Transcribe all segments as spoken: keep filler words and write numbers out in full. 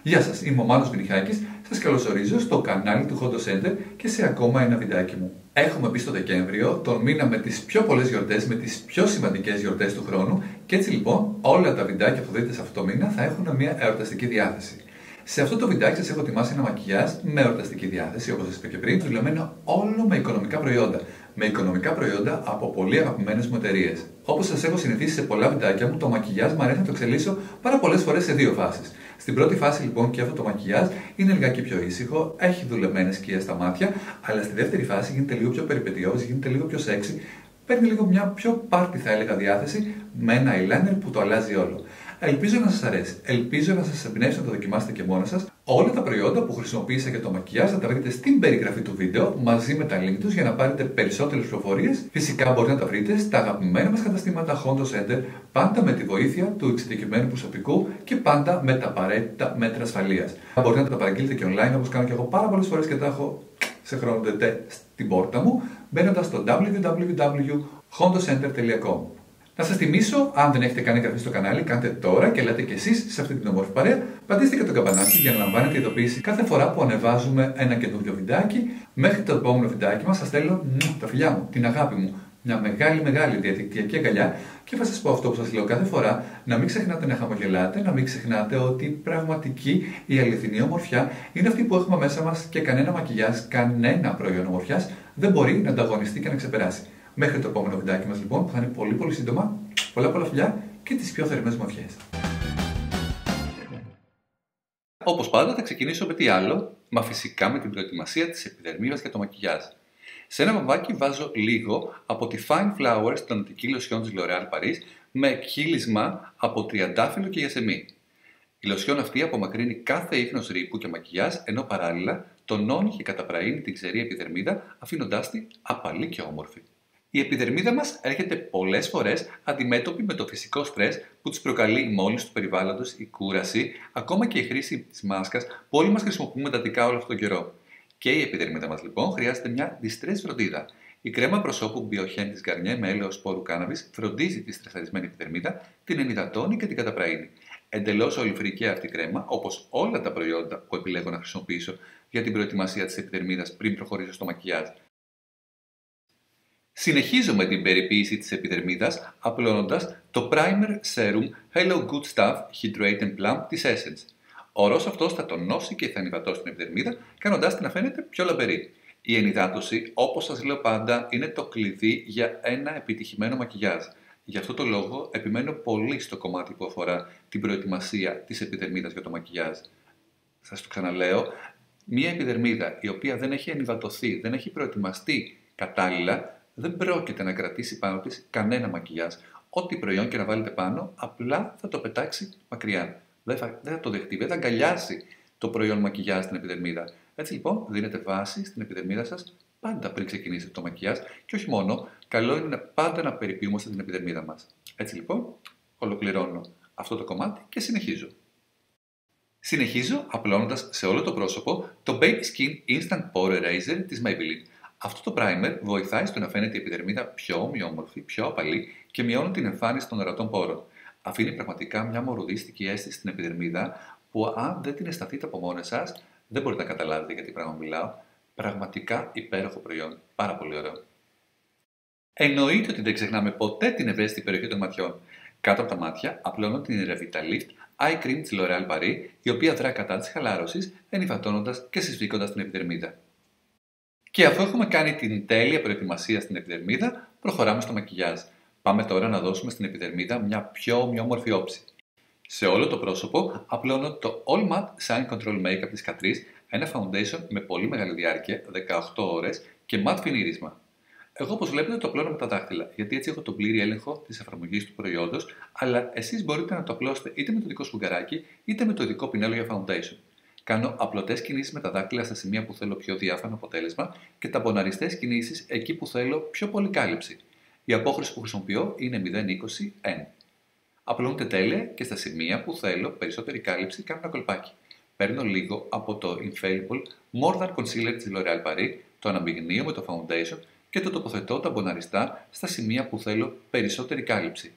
Γεια σας, είμαι ο Μάνος Μινιχάκης, σας καλωσορίζω στο κανάλι του Hondo Center και σε ακόμα ένα βιντεάκι μου. Έχουμε μπει στο Δεκέμβριο, τον μήνα με τις πιο πολλές γιορτές, με τις πιο σημαντικές γιορτές του χρόνου και έτσι λοιπόν όλα τα βιντεάκια που δείτε σε αυτό το μήνα θα έχουν μια εορταστική διάθεση. Σε αυτό το βιντεάκι σας έχω ετοιμάσει ένα μακιγιάζ με εορταστική διάθεση, όπως σας είπα και πριν, δουλεμένο όλο με οικονομικά προϊόντα. Με οικονομικά προϊόντα από πολύ αγαπημένες μου εταιρείες. Όπως σας έχω συνηθίσει σε πολλά βιντεάκια μου, το μακιγιάζ μου αρέσει να το εξελίσσω πάρα πολλές φορές σε δύο φάσεις. Στην πρώτη φάση λοιπόν και αυτό το μακιγιάζ είναι λιγάκι πιο ήσυχο, έχει δουλεμένες σκιές στα μάτια, αλλά στη δεύτερη φάση γίνεται λίγο πιο περιπετειώδης, γίνεται λίγο πιο sexy, παίρνει λίγο μια πιο party θα έλεγα διάθεση με ένα eyeliner που το αλλάζει όλο. Ελπίζω να σας αρέσει, ελπίζω να σας εμπνεύσει να το δοκιμάσετε και μόνα σας. Όλα τα προϊόντα που χρησιμοποίησα για το μακιγιάζ θα τα βρείτε στην περιγραφή του βίντεο μαζί με τα link τους για να πάρετε περισσότερες πληροφορίες. Φυσικά μπορείτε να τα βρείτε στα αγαπημένα μας καταστήματα Hondo Center, πάντα με τη βοήθεια του εξειδικευμένου προσωπικού και πάντα με τα απαραίτητα μέτρα ασφαλείας. Μπορείτε να τα παραγγείλετε και online όπως κάνω και εγώ πάρα πολλές φορές και τα έχω σε χρόνο τετέ στην πόρτα μου, μπαίνοντας στο double-u double-u double-u τελεία hondo center τελεία com. Να σας θυμίσω, αν δεν έχετε κάνει εγγραφή στο κανάλι, κάντε τώρα και λέτε και εσείς σε αυτή την όμορφη παρέα. Πατήστε και το καμπανάκι για να λαμβάνετε ειδοποίηση κάθε φορά που ανεβάζουμε ένα καινούριο βιντεάκι. Μέχρι το επόμενο βιντεάκι μας σας στέλνω τα φιλιά μου, την αγάπη μου, μια μεγάλη μεγάλη διαδικτυακή αγκαλιά και θα σας πω αυτό που σας λέω κάθε φορά, να μην ξεχνάτε να χαμογελάτε, να μην ξεχνάτε ότι πραγματική η αληθινή ομορφιά είναι αυτή που έχουμε μέσα μας και κανένα μακιγιάζ, κανένα προϊόν ομορφιάς δεν μπορεί να ανταγωνιστεί και να ξεπεράσει. Μέχρι το επόμενο βιντεάκι μας λοιπόν, που θα είναι πολύ πολύ σύντομα. Πολλά πολλά φιλιά και τις πιο θερμές μου ευχές. Όπως πάντα θα ξεκινήσω με τι άλλο, μα φυσικά με την προετοιμασία της επιδερμίδας για το μακιγιάζ. Σε ένα βαμβάκι βάζω λίγο από τη Fine Flowers τονική λοσιόν της L'Oréal Paris με κύλισμα από τριαντάφυλλο και γιασεμί. Η λοσιόν αυτή απομακρύνει κάθε ίχνος ρήπου και μακιγιάζ, ενώ παράλληλα τονώνει και καταπραίνει την ξερή επιδερμίδα, αφήνοντάς τη απαλή και όμορφη. Η επιδερμίδα μας έρχεται πολλές φορές αντιμέτωπη με το φυσικό στρες που της προκαλεί η μόλυνση του περιβάλλοντος, η κούραση, ακόμα και η χρήση της μάσκας που όλοι μας χρησιμοποιούμε εντατικά όλο αυτόν τον καιρό. Και η επιδερμίδα μας λοιπόν χρειάζεται μια distress φροντίδα. Η κρέμα προσώπου Biohen της Garnier με έλαιο σπόρου κάναβης φροντίζει τη στρεσαρισμένη επιδερμίδα, την ενυδατώνει και την καταπραίνει. Εντελώς ολιφρική αυτή η κρέμα, όπως όλα τα προϊόντα που επιλέγω να χρησιμοποιήσω για την προετοιμασία της επιδερμίδας πριν προχωρήσω στο μακιγιάζ. Συνεχίζω με την περιποίηση της επιδερμίδας απλώνοντας το Primer Serum Hello Good Stuff Hydrate and Plump της Essence. Ο ορός αυτός θα τονώσει και θα ενυδατώσει την επιδερμίδα, κάνοντάς την να φαίνεται πιο λαμπερή. Η ενυδάτωση, όπως σας λέω πάντα, είναι το κλειδί για ένα επιτυχημένο μακιγιάζ. Γι' αυτό το λόγο επιμένω πολύ στο κομμάτι που αφορά την προετοιμασία της επιδερμίδας για το μακιγιάζ. Σας το ξαναλέω, μια επιδερμίδα η οποία δεν έχει ενυδατωθεί, δεν έχει προετοιμαστεί κατάλληλα, δεν πρόκειται να κρατήσει πάνω της κανένα μακιγιάζ. Ό,τι προϊόν και να βάλετε πάνω, απλά θα το πετάξει μακριά. Δεν θα, δεν θα το δεχτεί, δεν θα αγκαλιάσει το προϊόν μακιγιάζ στην επιδερμίδα. Έτσι λοιπόν, δίνετε βάση στην επιδερμίδα σας πάντα πριν ξεκινήσετε το μακιγιάζ και όχι μόνο, καλό είναι πάντα να περιποιούμαστε την επιδερμίδα μας. Έτσι λοιπόν, ολοκληρώνω αυτό το κομμάτι και συνεχίζω. Συνεχίζω απλώνοντας σε όλο το πρόσωπο το Baby Skin Instant Pore Eraser της Maybelline. Αυτό το primer βοηθάει στο να φαίνεται η επιδερμίδα πιο ομοιόμορφη, πιο απαλή και μειώνει την εμφάνιση των ορατών πόρων. Αφήνει πραγματικά μια μορουδίστικη αίσθηση στην επιδερμίδα που αν δεν την αισθανθείτε από μόνοι σας, δεν μπορείτε να καταλάβετε για τι πράγμα μιλάω. Πραγματικά υπέροχο προϊόν. Πάρα πολύ ωραίο. Εννοείται ότι δεν ξεχνάμε ποτέ την ευαίσθητη περιοχή των ματιών. Κάτω από τα μάτια απλώνω την Revitalift Eye Cream της L'Oréal Paris, η οποία δρά κατά της χαλάρωσης, ενυδατώνοντας και συσφίγγοντας την επιδερμίδα. Και αφού έχουμε κάνει την τέλεια προετοιμασία στην επιδερμίδα, προχωράμε στο μακιγιάζ. Πάμε τώρα να δώσουμε στην επιδερμίδα μια πιο ομοιόμορφη όψη. Σε όλο το πρόσωπο απλώνω το All Matte Shine Control Makeup της Catrice, ένα foundation με πολύ μεγάλη διάρκεια, δεκαοκτώ ώρες και matte φινίρισμα. Εγώ όπως βλέπετε το απλώνω με τα δάχτυλα, γιατί έτσι έχω τον πλήρη έλεγχο της εφαρμογής του προϊόντος, αλλά εσείς μπορείτε να το απλώσετε είτε με το δικό σφουγγαράκι είτε με το ειδικό πινέλο για foundation. Κάνω απλωτές κινήσεις με τα δάχτυλα στα σημεία που θέλω πιο διάφανο αποτέλεσμα και ταμποναριστές κινήσεις εκεί που θέλω πιο πολύ κάλυψη. Η απόχρωση που χρησιμοποιώ είναι μηδέν είκοσι εν. Απλώνεται τέλεια και στα σημεία που θέλω περισσότερη κάλυψη κάνω ένα κολπάκι. Παίρνω λίγο από το Infallible More Than Concealer της L'Oréal Paris, το αναμειγνύω με το foundation και το τοποθετώ ταμποναριστά στα σημεία που θέλω περισσότερη κάλυψη.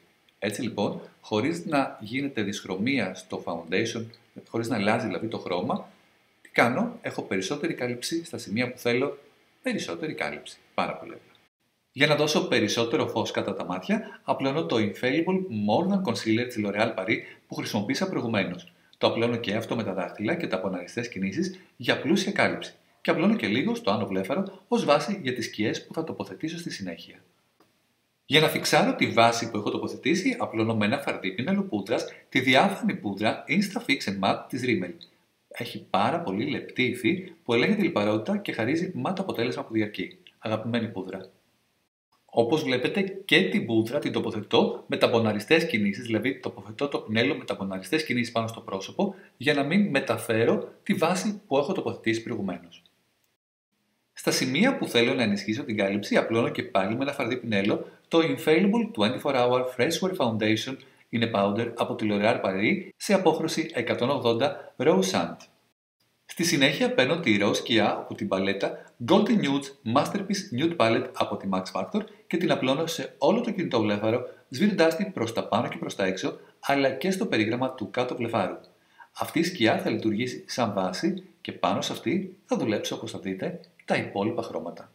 Έτσι λοιπόν, χωρίς να γίνεται δυσχρωμία στο foundation, χωρίς να αλλάζει δηλαδή το χρώμα, τι κάνω, έχω περισσότερη κάλυψη στα σημεία που θέλω, περισσότερη κάλυψη. Πάρα πολύ απλά. Για να δώσω περισσότερο φως κατά τα μάτια, απλώνω το Infallible More Than Concealer της L'Oréal Paris που χρησιμοποίησα προηγουμένως. Το απλώνω και αυτό με τα δάχτυλα και τα αποναριστές κινήσεις για πλούσια κάλυψη. Και απλώνω και λίγο στο άνω βλέφαρο ως βάση για τις σκιές που θα τοποθετήσω στη συνέχεια. Για να φιξάρω τη βάση που έχω τοποθετήσει, απλώνω με ένα φαρδί πινέλο πούδρας τη διάφανη πούδρα Instafix and Matte της Rimmel. Έχει πάρα πολύ λεπτή υφή που ελέγχει τη λιπαρότητα και χαρίζει matte αποτέλεσμα που διαρκεί. Αγαπημένη πούδρα. Όπως βλέπετε και την πούδρα την τοποθετώ με ταμποναριστές κινήσεις, δηλαδή τοποθετώ το πινέλο με ταμποναριστές κινήσεις πάνω στο πρόσωπο για να μην μεταφέρω τη βάση που έχω τοποθετήσει προηγουμένως. Στα σημεία που θέλω να ενισχύσω την κάλυψη, απλώνω και πάλι με ένα φαρδί πινέλο το Infallible είκοσι τέσσερις hour Fresh Wear Foundation in a Powder από τη L'Oréal Paris σε απόχρωση εκατόν ογδόντα Rose Sand. Στη συνέχεια παίρνω τη ροζ σκιά από την παλέτα Golden Nudes Masterpiece Nude Palette από τη Max Factor και την απλώνω σε όλο το κινητό βλέφαρο, σβήνοντάς την προς τα πάνω και προς τα έξω, αλλά και στο περίγραμμα του κάτω βλεφάρου. Αυτή η σκιά θα λειτουργήσει σαν βάση και πάνω σε αυτή θα δουλέψω, όπως θα δείτε, τα υπόλοιπα χρώματα.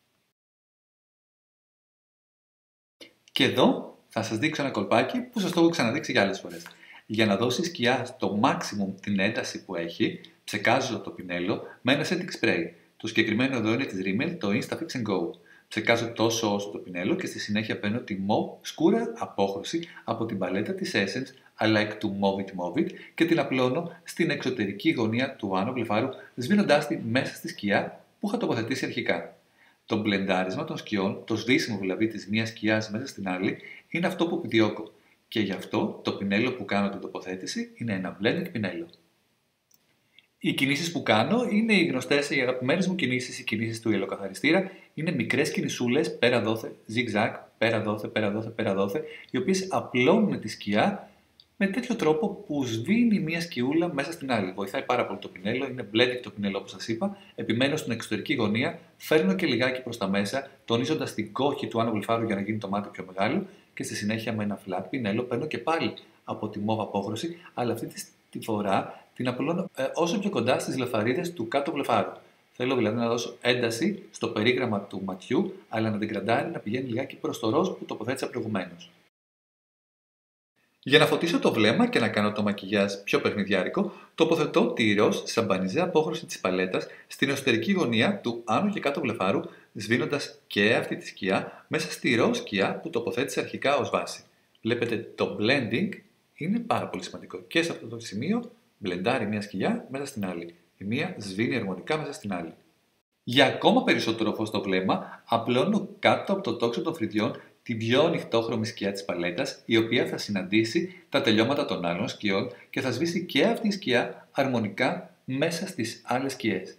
Και εδώ θα σας δείξω ένα κολπάκι που σας το έχω ξαναδείξει για άλλες φορές. Για να δώσει σκιά στο maximum την ένταση που έχει, ψεκάζω το πινέλο με ένα setting spray. Το συγκεκριμένο εδώ είναι της Rimmel, το Instafix and Go. Ψεκάζω τόσο όσο το πινέλο και στη συνέχεια παίρνω τη mauve σκούρα απόχρωση από την παλέτα της Essence I like to mauve it mauve it και την απλώνω στην εξωτερική γωνία του άνω βλεφάρου, σβήνοντάς τη μέσα στη σκιά που είχα τοποθετήσει αρχικά. Το μπλεντάρισμα των σκιών, το σβήσιμο δηλαδή της μίας σκιάς μέσα στην άλλη, είναι αυτό που επιδιώκω. Και γι' αυτό το πινέλο που κάνω την τοποθέτηση είναι ένα blending πινέλο. Οι κινήσεις που κάνω είναι οι γνωστές, οι αγαπημένες μου κινήσεις, οι κινήσεις του ιελοκαθαριστήρα. Είναι μικρές κινησούλες, πέρα δόθε, zigzag, πέρα δόθε, πέρα δόθε, πέρα δόθε, οι οποίες απλώνουν τη σκιά με τέτοιο τρόπο που σβήνει μία σκιούλα μέσα στην άλλη. Βοηθάει πάρα πολύ το πινέλο, είναι blending το πινέλο όπως σας είπα. Επιμένω στην εξωτερική γωνία, φέρνω και λιγάκι προς τα μέσα, τονίζοντας την κόχη του άνω βλεφάρου για να γίνει το μάτι πιο μεγάλο και στη συνέχεια με ένα flat πινέλο παίρνω και πάλι από τη μόβ απόχρωση, αλλά αυτή τη φορά την απλώνω ε, όσο πιο κοντά στις λεφαρίδες του κάτω βλεφάρου. Θέλω δηλαδή να δώσω ένταση στο περίγραμμα του ματιού, αλλά να την κρατάρει να πηγαίνει λιγάκι προς το ροζ που τοποθέτησα προηγουμένως. Για να φωτίσω το βλέμμα και να κάνω το μακιγιάζ πιο παιχνιδιάρικο, τοποθετώ τη ροζ σαμπανιζέ απόχρωση της παλέτας στην εσωτερική γωνία του άνω και κάτω βλεφάρου, σβήνοντας και αυτή τη σκιά μέσα στη ροζ σκιά που τοποθέτησα αρχικά ως βάση. Βλέπετε το blending είναι πάρα πολύ σημαντικό και σε αυτό το σημείο μπλεντάρει μια σκιά μέσα στην άλλη. Η μία σβήνει αρμονικά μέσα στην άλλη. Για ακόμα περισσότερο φως στο βλέμμα, απλώνω κάτω από το τόξο των φρυδιών την πιο ανοιχτόχρωμη σκιά της παλέτας, η οποία θα συναντήσει τα τελειώματα των άλλων σκιών και θα σβήσει και αυτή η σκιά αρμονικά μέσα στις άλλες σκιές.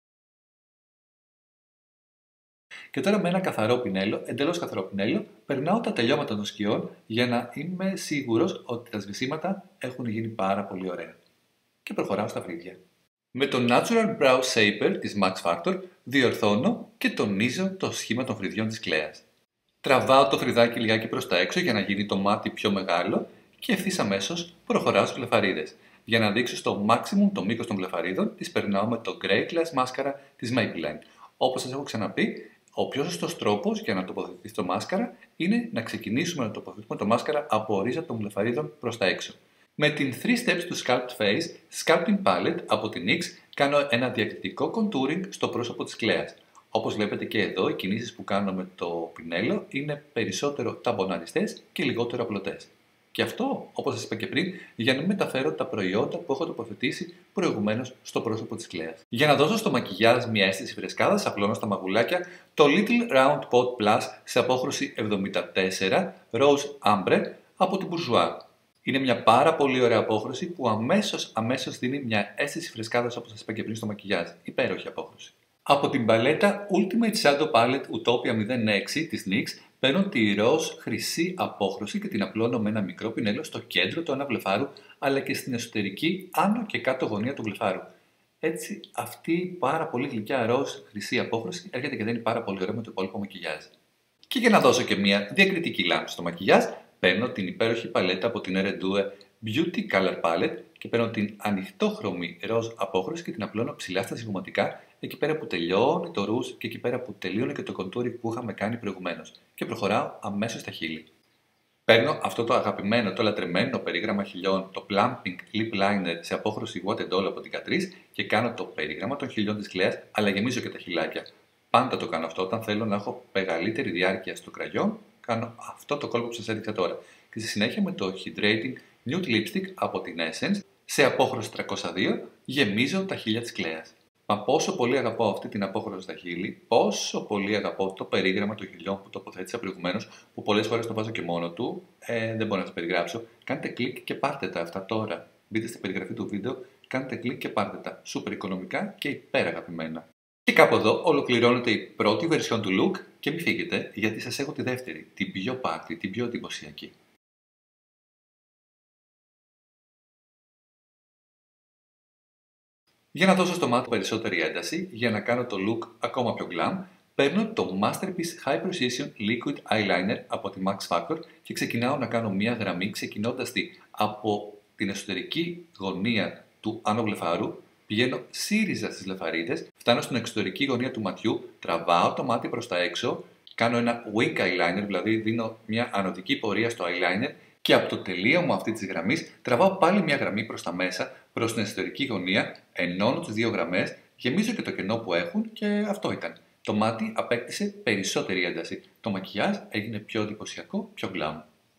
Και τώρα με ένα καθαρό πινέλο, εντελώς καθαρό πινέλο, περνάω τα τελειώματα των σκιών για να είμαι σίγουρος ότι τα σβησίματα έχουν γίνει πάρα πολύ ωραία. Και προχωράω στα φρύδια. Με το Natural Brow Shaper της Max Factor διορθώνω και τονίζω το σχήμα των φρυδιών της κλαίας. Τραβάω το φρυδάκι λιγάκι προς τα έξω για να γίνει το μάτι πιο μεγάλο και ευθύς αμέσως προχωράω στις βλεφαρίδες. Για να δείξω στο maximum το μήκος των βλεφαρίδων, τις περνάω με το Grey Glass Mascara της Maybelline. Όπως σας έχω ξαναπεί, ο πιο σωστός τρόπος για να τοποθετηθεί το μάσκαρα είναι να ξεκινήσουμε να τοποθετούμε το μάσκαρα από ορίζα των βλεφαρίδων προς τα έξω. Με την three steps του Sculpt Face Sculpting Palette από την νιξ κάνω ένα διακριτικό contouring στο πρόσωπο της κλαίας. Όπως βλέπετε και εδώ, οι κινήσεις που κάνω με το πινέλο είναι περισσότερο ταμποναριστές και λιγότερο απλωτές. Και αυτό, όπως σας είπα και πριν, για να μην μεταφέρω τα προϊόντα που έχω τοποθετήσει προηγουμένως στο πρόσωπο της κλαίας. Για να δώσω στο μακιγιάζ μια αίσθηση φρεσκάδας, απλώνω στα μαγουλάκια το Little Round Pot Plus σε απόχρωση εβδομήντα τέσσερα Rose Ambre από την Bourjois. Είναι μια πάρα πολύ ωραία απόχρωση που αμέσως, αμέσως δίνει μια αίσθηση φρεσκάδας όπως σας είπα και πριν στο μακιγιάζ. Υπέροχη απόχρωση. Από την παλέτα Ultimate Shadow Palette Utopia μηδέν έξι της νιξ παίρνω τη ροζ χρυσή απόχρωση και την απλώνω με ένα μικρό πινέλο στο κέντρο του αναβλεφάρου αλλά και στην εσωτερική άνω και κάτω γωνία του βλεφάρου. Έτσι αυτή η πάρα πολύ γλυκιά ροζ χρυσή απόχρωση έρχεται και δίνει πάρα πολύ ωραία με το υπόλοιπο μακιγιάζ. Και για να δώσω και μια διακριτική λάμψη στο μακιγιάζ, Παίρνω την υπέροχη παλέτα από την Eredue Beauty Color Palette και παίρνω την ανοιχτόχρωμη ροζ απόχρωση και την απλώνω ψηλά στα ζυγωματικά, εκεί πέρα που τελειώνει το ρούζ και εκεί πέρα που τελείωνε και το contouring που είχαμε κάνει προηγουμένως. Και προχωράω αμέσως στα χείλη. Παίρνω αυτό το αγαπημένο, το λατρεμένο περίγραμμα χιλιών, το Plumping Lip Liner σε απόχρωση What and All από την Catrice και κάνω το περίγραμμα των χιλιών της Κλέας, αλλά γεμίζω και τα χιλάκια. Πάντα το κάνω αυτό όταν θέλω να έχω μεγαλύτερη διάρκεια στο κραγιόν. Κάνω αυτό το κόλπο που σας έδειξα τώρα. Και στη συνέχεια με το Hydrating Nude Lipstick από την Essence σε απόχρωση τριακόσια δύο γεμίζω τα χείλια της Κλέας. Μα πόσο πολύ αγαπάω αυτή την απόχρωση στα χείλη, πόσο πολύ αγαπάω το περίγραμμα των χιλιών που τοποθέτησα προηγουμένως, που πολλές φορές το βάζω και μόνο του, ε, δεν μπορώ να σας περιγράψω. Κάντε κλικ και πάρτε τα αυτά τώρα. Μπείτε στην περιγραφή του βίντεο, κάντε κλικ και πάρτε τα. Σούπερ οικονομικά και υπεραγαπημένα. Και κάπου εδώ ολοκληρώνεται η πρώτη version του look και μην φύγετε γιατί σας έχω τη δεύτερη, την πιο πάρτι, την πιο εντυπωσιακή. Για να δώσω στο μάτι περισσότερη ένταση, για να κάνω το look ακόμα πιο glam, παίρνω το Masterpiece High Precision Liquid Eyeliner από τη Max Factor και ξεκινάω να κάνω μία γραμμή ξεκινώντας τη από την εσωτερική γωνία του άνω βλεφάρου, πηγαίνω σύριζα στις λεφαρίδες, φτάνω στην εξωτερική γωνία του ματιού, τραβάω το μάτι προς τα έξω, κάνω ένα wing eyeliner, δηλαδή δίνω μια ανωδική πορεία στο eyeliner και από το τελείωμα αυτή της γραμμής τραβάω πάλι μια γραμμή προς τα μέσα, προς την εσωτερική γωνία, ενώνω τις δύο γραμμές, γεμίζω και το κενό που έχουν και αυτό ήταν. Το μάτι απέκτησε περισσότερη ένταση. Το μακιγιάζ έγινε πιο εντυπωσιακό, πιο glam.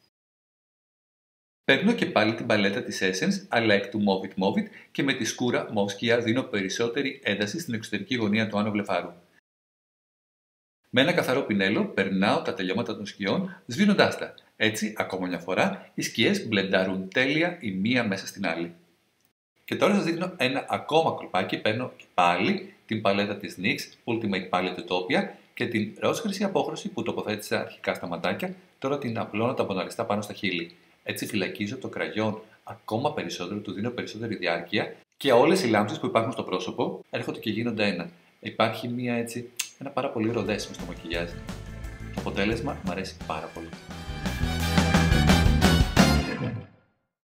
Παίρνω και πάλι την παλέτα της Essence, I like to move it, move it και με τη σκούρα mauve σκιά δίνω περισσότερη ένταση στην εξωτερική γωνία του άνω βλεφάρου. Με ένα καθαρό πινέλο περνάω τα τελειώματα των σκιών σβήνοντάς τα. Έτσι, ακόμα μια φορά, οι σκιές μπλεντάρουν τέλεια η μία μέσα στην άλλη. Και τώρα σας δείχνω ένα ακόμα κολπάκι, παίρνω και πάλι την παλέτα της νιξ Ultimate Palette Utopia και την ροζ χρυσή απόχρωση που τοποθέτησα αρχικά στα ματάκια, τώρα την απλώνω τα μποναριστά πάνω στα χείλη. Έτσι φυλακίζω το κραγιόν ακόμα περισσότερο, του δίνω περισσότερη διάρκεια και όλες οι λάμψεις που υπάρχουν στο πρόσωπο έρχονται και γίνονται ένα. Υπάρχει μια έτσι, ένα πάρα πολύ ωραίο δέσιμο στο μακιγιάζ. Το αποτέλεσμα μου αρέσει πάρα πολύ.